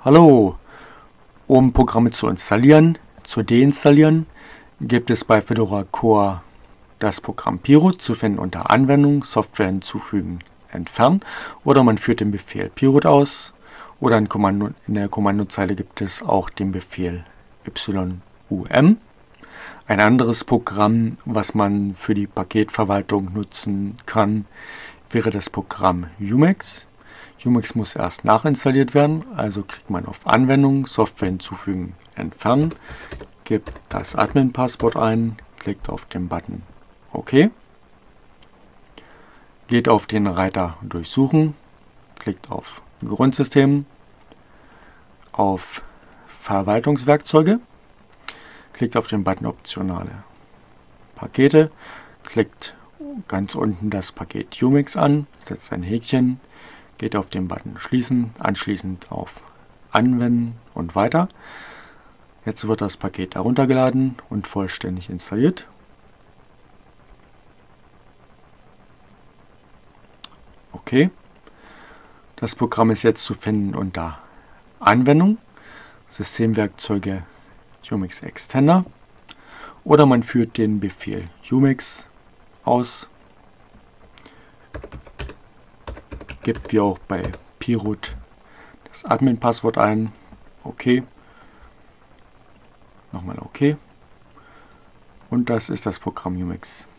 Hallo, um Programme zu installieren, zu deinstallieren, gibt es bei Fedora Core das Programm Pirut, zu finden unter Anwendung, Software hinzufügen, entfernen, oder man führt den Befehl Pirut aus, oder in der Kommandozeile gibt es auch den Befehl YUM. Ein anderes Programm, was man für die Paketverwaltung nutzen kann, wäre das Programm Umex. Umex muss erst nachinstalliert werden, also klickt man auf Anwendung, Software hinzufügen, entfernen, gibt das Admin-Passwort ein, klickt auf den Button OK, geht auf den Reiter Durchsuchen, klickt auf Grundsystem, auf Verwaltungswerkzeuge, klickt auf den Button Optionale Pakete, klickt ganz unten das Paket Umex an, setzt ein Häkchen, geht auf den Button Schließen, anschließend auf Anwenden und weiter. Jetzt wird das Paket heruntergeladen und vollständig installiert. Okay. Das Programm ist jetzt zu finden unter Anwendung, Systemwerkzeuge Umex Extender, oder man führt den Befehl Umex aus, gibt wie auch bei Pirut das Admin-Passwort ein, OK, nochmal OK, und das ist das Programm Umex.